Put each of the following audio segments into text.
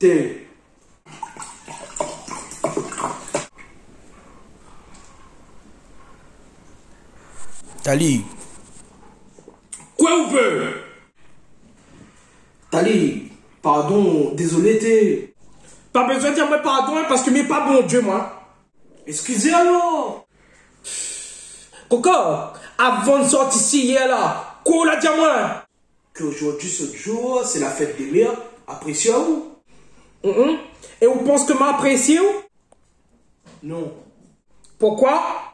Thé. Tali. Quoi vous veut? Tali, pardon, désolé, Thé. Pas besoin de dire moi pardon parce que mais pas bon Dieu moi. Excusez alors. Coco, avant de sortir ici hier là, quoi on l'a dit à moi? Qu'aujourd'hui, ce jour, c'est la fête des mères. Appréciez-vous? Et on pense que m'apprécie ou? Non. Pourquoi?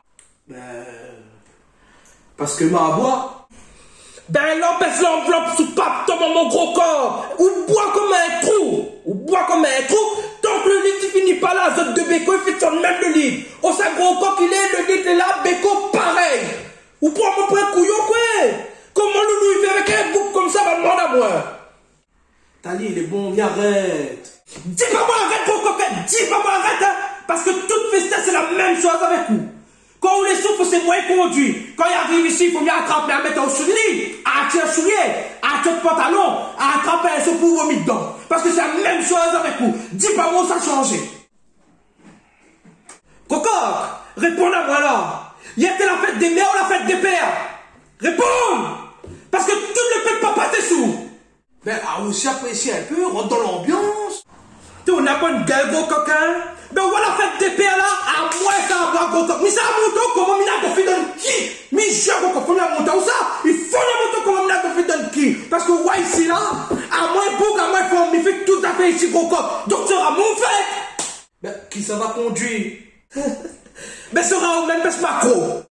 Parce que ma bois. Ben là, baisse l'enveloppe sous pape, tombe mon gros corps. Ou bois comme un trou. Ou bois comme un trou. Tant que le lit il finit pas là, zone de béco, il fait son même le lit. Oh, ça gros corps qu'il est, le lit est là, béco pareil. Ou pour mon point couillon, quoi. Comment Loulou il fait avec un bouc comme ça, va demander à moi. Tali, il est bon, mais arrête. Dis pas moi arrête, gros coquette. Dis pas moi arrête, hein. Parce que toute festin, c'est la même chose avec vous. Quand on les souffle, c'est moi qui conduit. Quand il arrive ici, il faut bien attraper, à mettre au sous lit, à tirer un soulier, à tirer de pantalon, à attraper un seau pour vomir dedans. Parce que c'est la même chose avec vous. Dis pas moi, ça a changé. Cocotte, réponds à moi là. Hier, c'était la fête des mères ou la fête des pères? Réponds! Parce que tu ne le fais pas passer sous. Ben, à aussi apprécier un peu, rentre dans l'ambiance. Tu n'as pas une gueule, gros coquin? Ben voilà, fête des pères là, à moi ça va, gros coquin. Mais ça a monté comment il a fait dans qui? Mais je gros coquin, il a monté où ça? Il faut la monter comment il a fait dans qui? Parce que ouais, ici là, à moi, pour à moi, il faut me faire tout à fait ici, gros coquin. Donc tu auras mon fait. Ben, qui ça va conduire? Ben sera au même, ben ce macro.